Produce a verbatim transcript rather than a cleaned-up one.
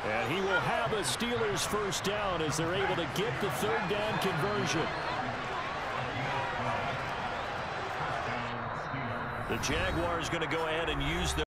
And he will have a Steelers first down as they're able to get the third down conversion. The Jaguars going to go ahead and use their